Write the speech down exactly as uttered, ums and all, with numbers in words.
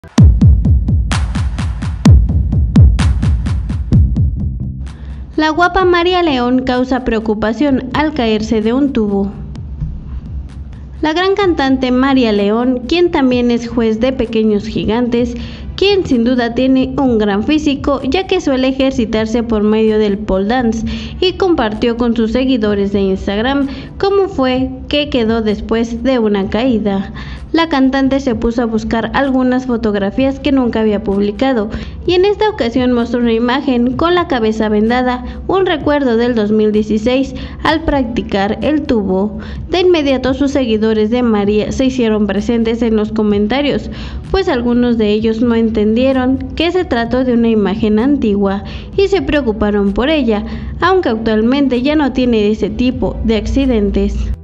La guapa María León causa preocupación al caerse de un tubo. La gran cantante María León, quien también es juez de Pequeños Gigantes, quien sin duda tiene un gran físico ya que suele ejercitarse por medio del pole dance, y compartió con sus seguidores de Instagram cómo fue que quedó después de una caída. La cantante se puso a buscar algunas fotografías que nunca había publicado y en esta ocasión mostró una imagen con la cabeza vendada, un recuerdo del dos mil dieciséis al practicar el tubo. De inmediato sus seguidores de María se hicieron presentes en los comentarios, pues algunos de ellos no entendieron que se trató de una imagen antigua y se preocuparon por ella, aunque actualmente ya no tiene ese tipo de accidentes.